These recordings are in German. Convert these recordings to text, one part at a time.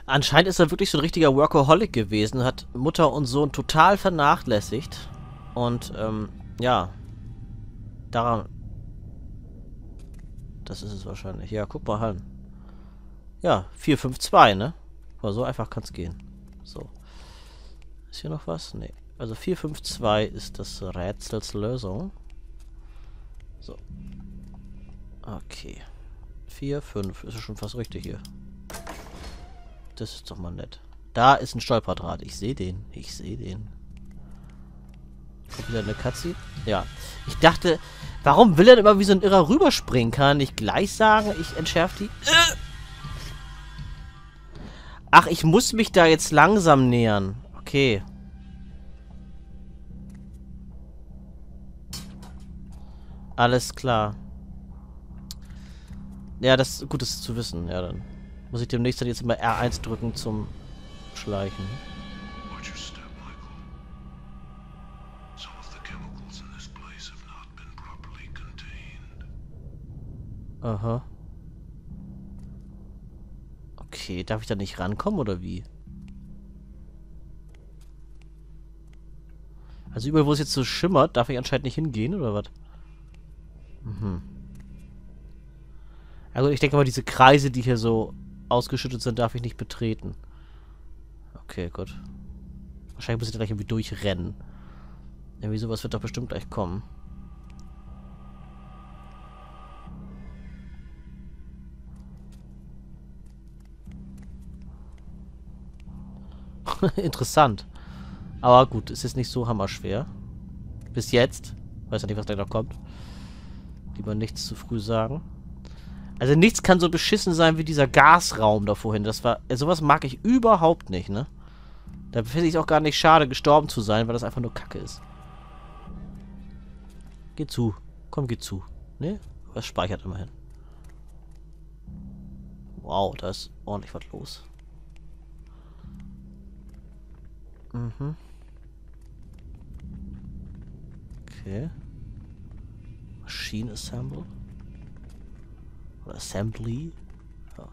Anscheinend ist er wirklich so ein richtiger Workaholic gewesen, hat Mutter und Sohn total vernachlässigt. Und, ja. Daran. Das ist es wahrscheinlich. Ja, guck mal an. Ja, 452, ne? Aber so einfach kann es gehen. So. Ist hier noch was? Nee. Also 452 ist das Rätsels Lösung. So. Okay. 4, 5. Ist ja schon fast richtig hier. Das ist doch mal nett. Da ist ein Stolperdraht. Ich sehe den. Ich sehe den. Kommt wieder eine Cutscene? Ja. Ich dachte, warum will er immer wie so ein Irrer rüberspringen? Kann er nicht gleich sagen, ich entschärfe die... Ach, ich muss mich da jetzt langsam nähern. Okay. Alles klar. Ja, das ist gut, das zu wissen. Ja, dann muss ich demnächst dann jetzt immer R1 drücken zum Schleichen. Watch your step, Michael. Some of the chemicals in this place have not been properly contained. Aha. Okay, darf ich da nicht rankommen oder wie? Also überall, wo es jetzt so schimmert, darf ich anscheinend nicht hingehen, oder was? Mhm. Also ich denke mal, diese Kreise, die hier so ausgeschüttet sind, darf ich nicht betreten. Okay, gut. Wahrscheinlich muss ich da gleich irgendwie durchrennen. Irgendwie sowas wird doch bestimmt gleich kommen. Interessant. Aber gut, es ist nicht so hammerschwer. Bis jetzt. Weiß ja nicht, was gleich noch kommt. Lieber nichts zu früh sagen. Also nichts kann so beschissen sein wie dieser Gasraum da vorhin. Das war... sowas mag ich überhaupt nicht, ne? Da finde ich es auch gar nicht schade, gestorben zu sein, weil das einfach nur Kacke ist. Geh zu. Komm, geh zu. Ne? Was speichert immerhin. Wow, da ist ordentlich was los. Mhm. Okay. Machine Assemble. Oder Assembly. Ja.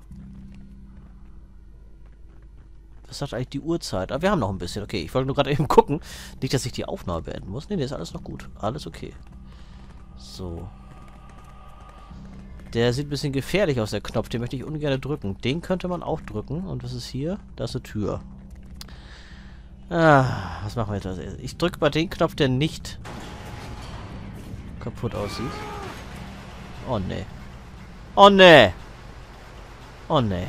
Was sagt eigentlich die Uhrzeit? Ah, wir haben noch ein bisschen. Okay, ich wollte nur gerade eben gucken. Nicht, dass ich die Aufnahme beenden muss. Nee, ist alles noch gut. Alles okay. So. Der sieht ein bisschen gefährlich aus, der Knopf. Den möchte ich ungern drücken. Den könnte man auch drücken. Und was ist hier? Da ist eine Tür. Ah, was machen wir jetzt? Ich drücke mal den Knopf, der nicht kaputt aussieht. Oh, nee. Oh, nee. Oh, nee.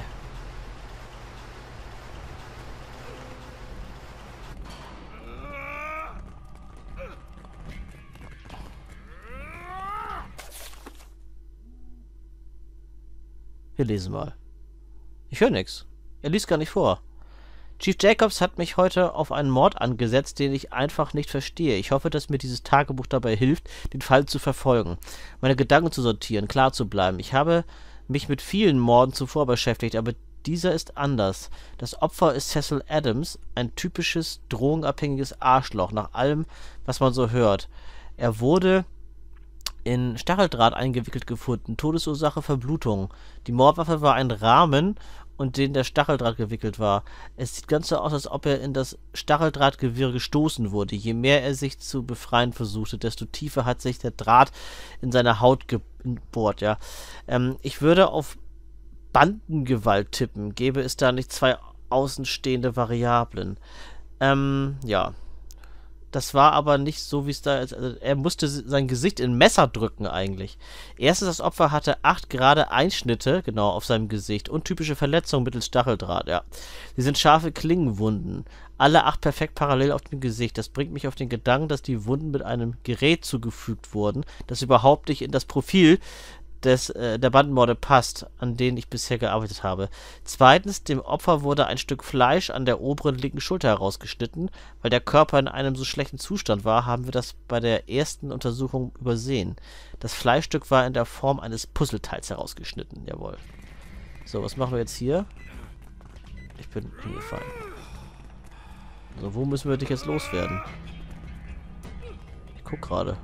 Wir lesen mal. Ich höre nichts. Er liest gar nicht vor. Chief Jacobs hat mich heute auf einen Mord angesetzt, den ich einfach nicht verstehe. Ich hoffe, dass mir dieses Tagebuch dabei hilft, den Fall zu verfolgen, meine Gedanken zu sortieren, klar zu bleiben. Ich habe mich mit vielen Morden zuvor beschäftigt, aber dieser ist anders. Das Opfer ist Cecil Adams, ein typisches drogenabhängiges Arschloch, nach allem, was man so hört. Er wurde in Stacheldraht eingewickelt gefunden. Todesursache Verblutung. Die Mordwaffe war ein Rahmen, und den der Stacheldraht gewickelt war. Es sieht ganz so aus, als ob er in das Stacheldrahtgewirr gestoßen wurde. Je mehr er sich zu befreien versuchte, desto tiefer hat sich der Draht in seine Haut gebohrt, ja. Ich würde auf Bandengewalt tippen. Gäbe es da nicht zwei außenstehende Variablen? Ja. Das war aber nicht so, wie es da ist. Also er musste sein Gesicht in Messer drücken eigentlich. Erstens, das Opfer hatte 8 gerade Einschnitte, genau, auf seinem Gesicht und typische Verletzungen mittels Stacheldraht, ja. Sie sind scharfe Klingenwunden. Alle 8 perfekt parallel auf dem Gesicht. Das bringt mich auf den Gedanken, dass die Wunden mit einem Gerät zugefügt wurden, das überhaupt nicht in das Profil der Bandenmorde passt, an denen ich bisher gearbeitet habe. Zweitens, dem Opfer wurde ein Stück Fleisch an der oberen linken Schulter herausgeschnitten. Weil der Körper in einem so schlechten Zustand war, haben wir das bei der ersten Untersuchung übersehen. Das Fleischstück war in der Form eines Puzzleteils herausgeschnitten. Jawohl. So, was machen wir jetzt hier? Ich bin hingefallen. So, wo müssen wir dich jetzt loswerden? Ich guck gerade.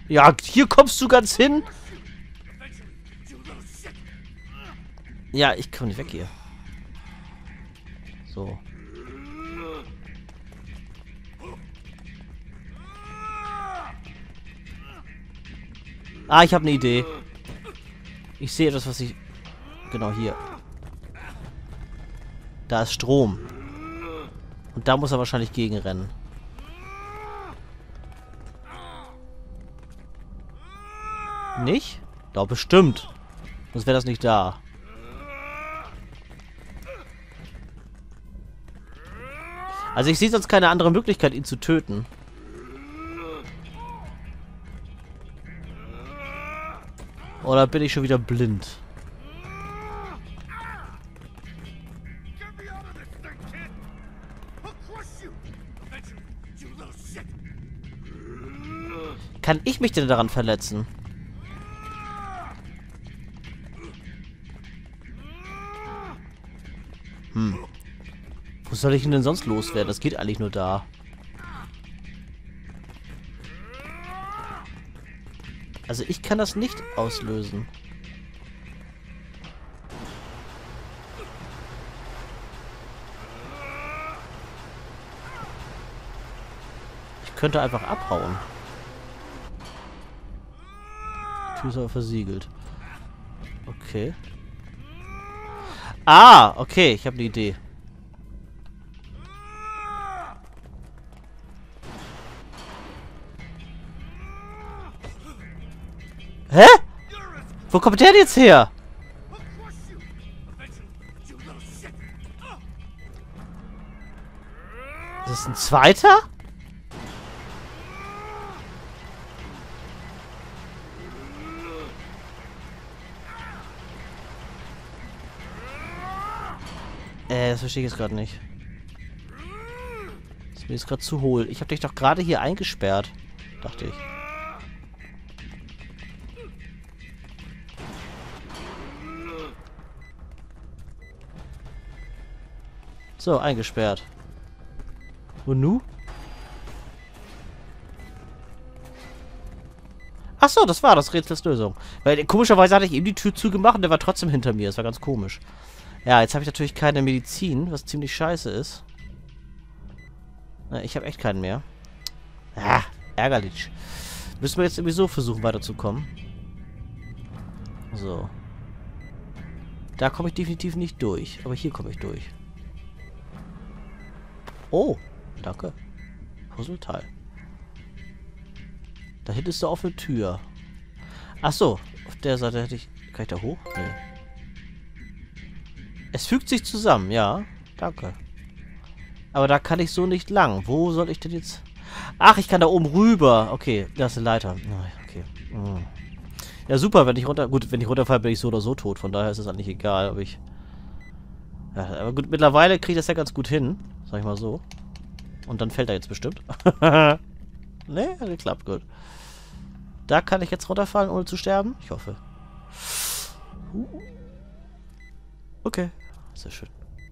Ja, hier kommst du ganz hin. Ja, ich komme nicht weg hier. So. Ah, ich habe eine Idee. Ich sehe etwas, was ich... Genau, hier. Da ist Strom. Und da muss er wahrscheinlich gegenrennen. Nicht? Doch, bestimmt. Sonst wäre das nicht da. Also ich sehe sonst keine andere Möglichkeit, ihn zu töten. Oder bin ich schon wieder blind? Kann ich mich denn daran verletzen? Wo soll ich ihn denn sonst loswerden? Das geht eigentlich nur da. Also ich kann das nicht auslösen. Ich könnte einfach abhauen. Die Tür ist aber versiegelt. Okay. Ah, okay, ich habe eine Idee. Hä? Wo kommt der denn jetzt her? Ist das ein zweiter? Das verstehe ich jetzt gerade nicht. Das ist mir jetzt gerade zu hohl. Ich habe dich doch gerade hier eingesperrt. Dachte ich. So, eingesperrt. Und nu? Ach so, das war das Rätsels Lösung. Weil komischerweise hatte ich ihm die Tür zugemacht und der war trotzdem hinter mir. Das war ganz komisch. Ja, jetzt habe ich natürlich keine Medizin, was ziemlich scheiße ist. Na, ich habe echt keinen mehr. Ah, ärgerlich. Müssen wir jetzt sowieso versuchen, weiterzukommen. So. Da komme ich definitiv nicht durch. Aber hier komme ich durch. Oh, danke. Puzzleteil. Da hinten ist eine offene Tür. Ach so, auf der Seite hätte ich... Kann ich da hoch? Nee. Es fügt sich zusammen, ja. Danke. Aber da kann ich so nicht lang. Wo soll ich denn jetzt... Ach, ich kann da oben rüber. Okay, da ist eine Leiter. Okay. Ja, super, wenn ich runter... Gut, wenn ich runterfalle, bin ich so oder so tot. Von daher ist es eigentlich egal, ob ich... Ja, aber gut, mittlerweile kriege ich das ja ganz gut hin. Sag ich mal so. Und dann fällt er jetzt bestimmt. Ne, hat geklappt, gut. Da kann ich jetzt runterfallen, ohne zu sterben? Ich hoffe. Okay, sehr schön.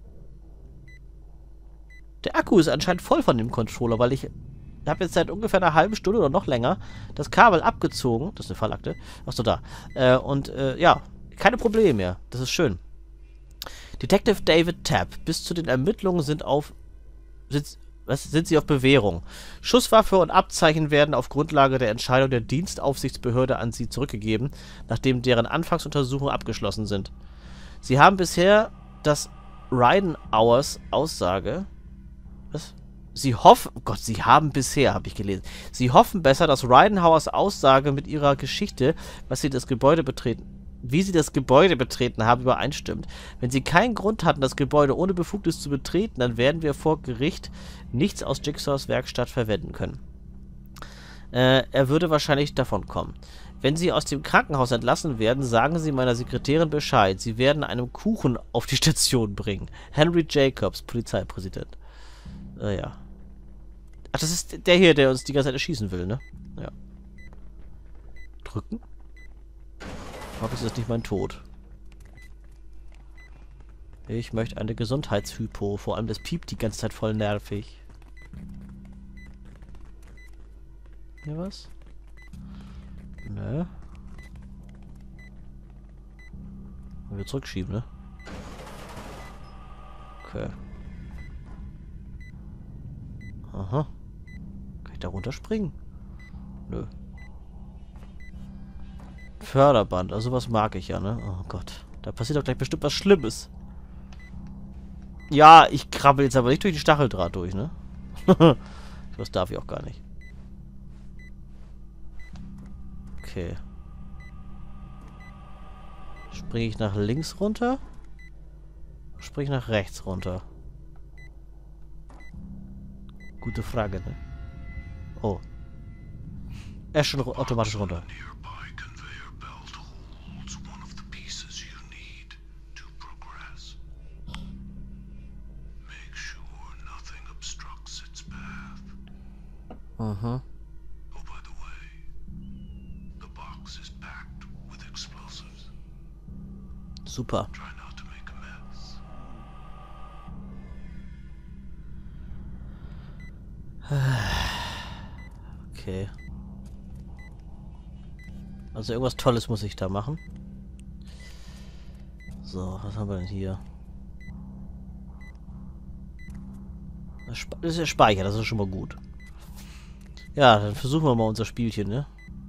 Der Akku ist anscheinend voll von dem Controller, weil ich habe jetzt seit ungefähr einer halben Stunde oder noch länger das Kabel abgezogen. Das ist eine Fallakte. Achso, da. Ja, keine Probleme mehr. Das ist schön. Detective David Tapp. Bis zu den Ermittlungen sind sie auf Bewährung. Schusswaffe und Abzeichen werden auf Grundlage der Entscheidung der Dienstaufsichtsbehörde an sie zurückgegeben, nachdem deren Anfangsuntersuchungen abgeschlossen sind. Sie haben bisher das Ridenhours Aussage... Was? Sie hoffen... Oh Gott, sie haben bisher, habe ich gelesen. Sie hoffen besser, dass Ridenhours Aussage mit ihrer Geschichte, wie sie das Gebäude betreten haben, übereinstimmt. Wenn sie keinen Grund hatten, das Gebäude ohne Befugnis zu betreten, dann werden wir vor Gericht nichts aus Jigsaws Werkstatt verwenden können. Er würde wahrscheinlich davon kommen. Wenn Sie aus dem Krankenhaus entlassen werden, sagen Sie meiner Sekretärin Bescheid. Sie werden einen Kuchen auf die Station bringen. Henry Jacobs, Polizeipräsident. Ja. Ach, das ist der hier, der uns die ganze Zeit erschießen will, ne? Ja. Drücken? Ist das nicht mein Tod? Ich möchte eine Gesundheitshypo. Vor allem das piept die ganze Zeit voll nervig. Hier was? wieder zurückschieben, ne? Okay. Aha. Kann ich da runterspringen? Nö. Förderband, also was mag ich ja, ne? Oh Gott. Da passiert doch gleich bestimmt was Schlimmes. Ja, ich krabbel jetzt aber nicht durch den Stacheldraht durch, ne? Das darf ich auch gar nicht. Okay. Springe ich nach links runter? Springe ich nach rechts runter? Gute Frage, ne? Oh. Er ist schon automatisch runter. Nearby conveyor belt holds one of the pieces you need to progress. Make sure nothing obstructs its path. Mhm. Oh, by the way, the box is packed with explosives. Super. Try not to make a mess. Okay. Also irgendwas Tolles muss ich da machen. So, was haben wir denn hier? Das ist ja Speicher, das ist schon mal gut. Ja, dann versuchen wir mal unser Spielchen, ne?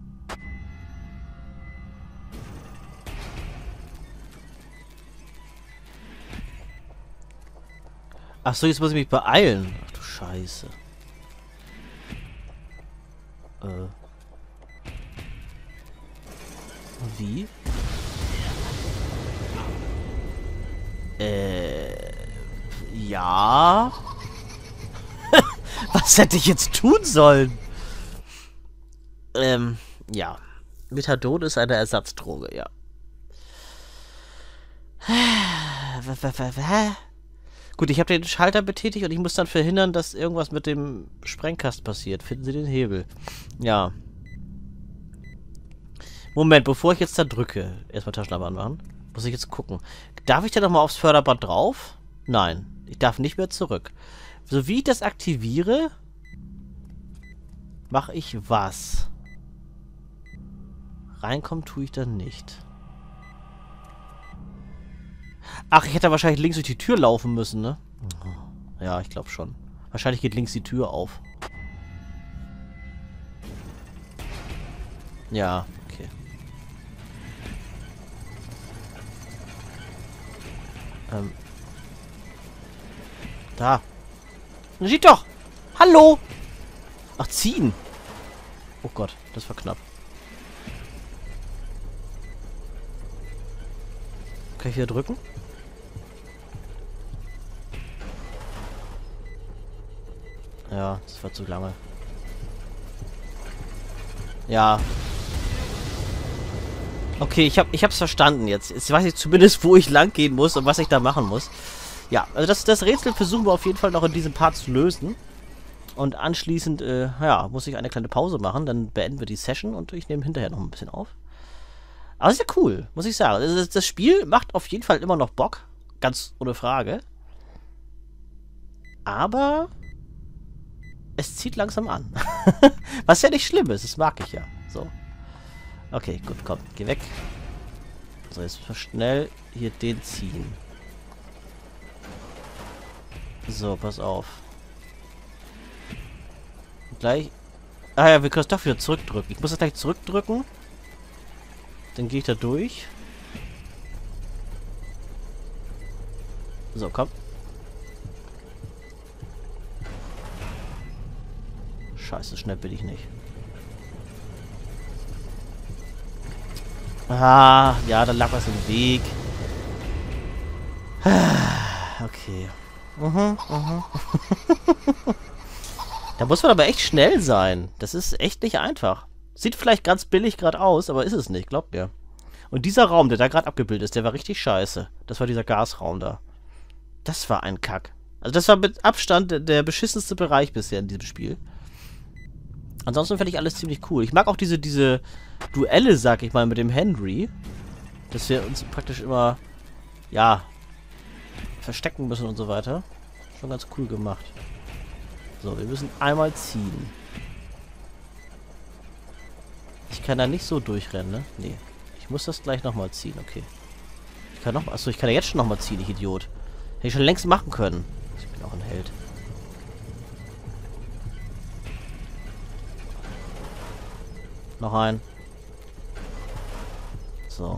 Ach so, jetzt muss ich mich beeilen. Ach du Scheiße. Wie? Ja. Was hätte ich jetzt tun sollen? Ja. Methadon ist eine Ersatzdroge, ja. Gut, ich habe den Schalter betätigt und ich muss dann verhindern, dass irgendwas mit dem Sprengkasten passiert. Finden Sie den Hebel. Ja. Moment, bevor ich jetzt da drücke, erstmal Taschenlampe anmachen, muss ich jetzt gucken. Darf ich da nochmal aufs Förderband drauf? Nein, ich darf nicht mehr zurück. So wie ich das aktiviere, mache ich was? Reinkommen tue ich dann nicht. Ach, ich hätte wahrscheinlich links durch die Tür laufen müssen, ne? Ja, ich glaube schon. Wahrscheinlich geht links die Tür auf. Ja, okay. Da. Na, sieht doch! Hallo! Ach, ziehen! Oh Gott, das war knapp. Kann ich wieder drücken? Ja, das war zu lange. Ja. Okay, ich hab's verstanden jetzt. Jetzt weiß ich zumindest, wo ich lang gehen muss und was ich da machen muss. Ja, also das Rätsel versuchen wir auf jeden Fall noch in diesem Part zu lösen. Und anschließend, ja, muss ich eine kleine Pause machen. Dann beenden wir die Session und ich nehme hinterher noch ein bisschen auf. Aber ist ja cool, muss ich sagen. Also das Spiel macht auf jeden Fall immer noch Bock. Ganz ohne Frage. Aber es zieht langsam an. Was ja nicht schlimm ist, das mag ich ja. So. Okay, gut, komm, geh weg. So, jetzt müssen wir schnell hier den ziehen. So, pass auf. Gleich. Ah ja, wir können es doch wieder zurückdrücken. Ich muss das gleich zurückdrücken. Dann gehe ich da durch. So, komm. Scheiße, schnell bin ich nicht. Ah, ja, da lag was im Weg. Okay. Da muss man aber echt schnell sein. Das ist echt nicht einfach. Sieht vielleicht ganz billig gerade aus, aber ist es nicht, glaubt mir. Und dieser Raum, der da gerade abgebildet ist, der war richtig scheiße. Das war dieser Gasraum da. Das war ein Kack. Also das war mit Abstand der beschissenste Bereich bisher in diesem Spiel. Ansonsten finde ich alles ziemlich cool. Ich mag auch diese Duelle, sag ich mal, mit dem Henry. Dass wir uns praktisch immer, ja, verstecken müssen und so weiter. Schon ganz cool gemacht. So, wir müssen einmal ziehen. Ich kann da nicht so durchrennen, ne? Nee. Ich muss das gleich nochmal ziehen, okay. Ich kann noch... Achso, ich kann ja jetzt schon nochmal ziehen, ich Idiot. Hätte ich schon längst machen können. Ich bin auch ein Held. Noch ein. So.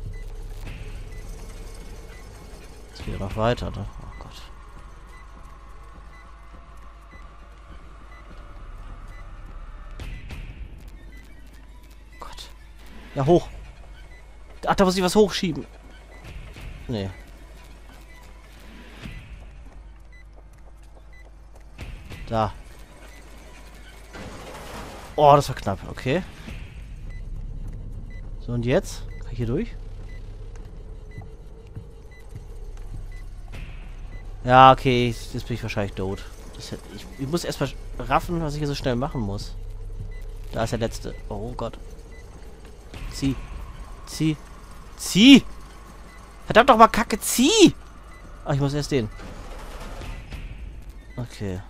Jetzt geht er noch weiter, ne? Oh Gott. Gott. Ja, hoch. Ach, da muss ich was hochschieben. Nee. Da. Oh, das war knapp. Okay. So, und jetzt? Kann ich hier durch? Ja, okay. Jetzt bin ich wahrscheinlich tot. Ich muss erstmal raffen, was ich hier so schnell machen muss. Da ist der letzte. Oh Gott. Zieh. Zieh. Zieh! Verdammt doch mal Kacke, zieh! Ach, ich muss erst den. Okay.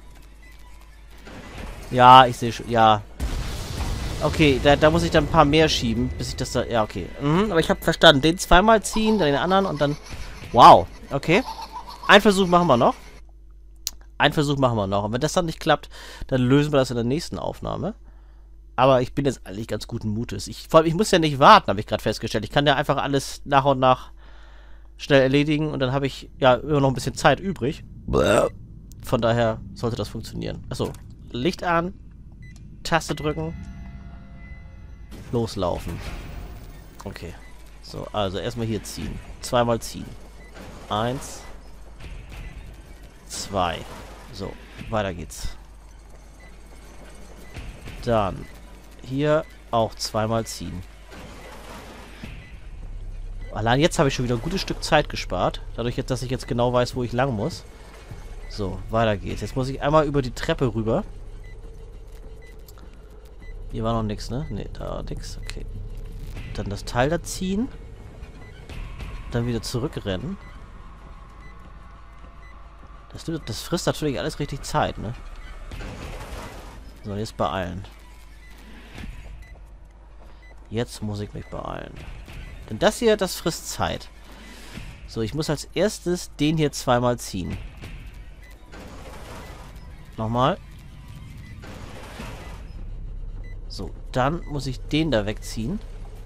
Ja, ich sehe schon. Ja. Okay, da muss ich dann ein paar mehr schieben, bis ich das da... Ja, okay. Aber ich habe verstanden. Den zweimal ziehen, dann den anderen und dann... Wow. Okay. Einen Versuch machen wir noch. Einen Versuch machen wir noch. Und wenn das dann nicht klappt, dann lösen wir das in der nächsten Aufnahme. Aber ich bin jetzt eigentlich ganz guten Mutes. Vor allem, ich muss ja nicht warten, habe ich gerade festgestellt. Ich kann ja einfach alles nach und nach schnell erledigen und dann habe ich ja immer noch ein bisschen Zeit übrig. Von daher sollte das funktionieren. Achso. Licht an. Taste drücken. Loslaufen. Okay. So, also erstmal hier ziehen. Zweimal ziehen. 1. 2. So, weiter geht's. Dann hier auch zweimal ziehen. Allein jetzt habe ich schon wieder ein gutes Stück Zeit gespart. Dadurch, dass ich jetzt genau weiß, wo ich lang muss. So, weiter geht's. Jetzt muss ich einmal über die Treppe rüber. Hier war noch nichts, ne? Ne, da war nichts. Okay. Dann das Teil da ziehen. Dann wieder zurückrennen. Das frisst natürlich alles richtig Zeit, ne? So, jetzt beeilen. Jetzt muss ich mich beeilen. Denn das hier, das frisst Zeit. So, ich muss als erstes den hier zweimal ziehen. Nochmal. So, dann muss ich den da wegziehen.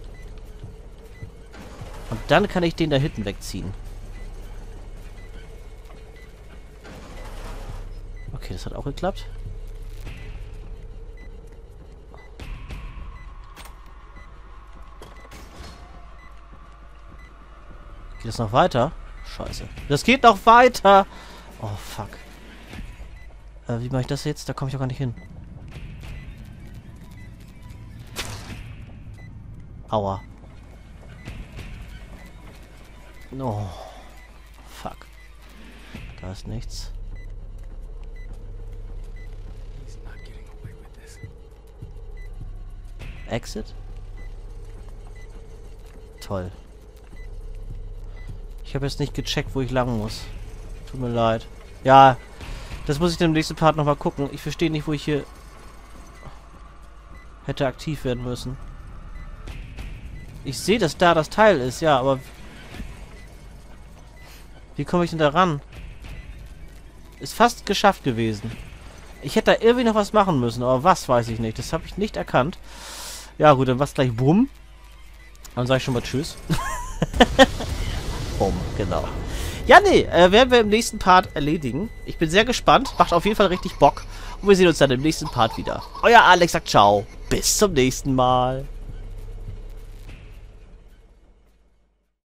Und dann kann ich den da hinten wegziehen. Okay, das hat auch geklappt. Geht das noch weiter? Scheiße. Das geht noch weiter! Oh, fuck. Wie mache ich das jetzt? Da komme ich doch gar nicht hin. Aua. Oh. Fuck. Da ist nichts. Exit? Toll. Ich habe jetzt nicht gecheckt, wo ich lang muss. Tut mir leid. Ja, das muss ich dann im nächsten Part nochmal gucken. Ich verstehe nicht, wo ich hier hätte aktiv werden müssen. Ich sehe, dass da das Teil ist, ja, aber wie komme ich denn da ran? Ist fast geschafft gewesen. Ich hätte da irgendwie noch was machen müssen, aber was, weiß ich nicht. Das habe ich nicht erkannt. Ja gut, dann war's gleich bumm. Dann sage ich schon mal tschüss. Bumm, genau. Ja, nee, werden wir im nächsten Part erledigen. Ich bin sehr gespannt. Macht auf jeden Fall richtig Bock. Und wir sehen uns dann im nächsten Part wieder. Euer Alex sagt ciao. Bis zum nächsten Mal.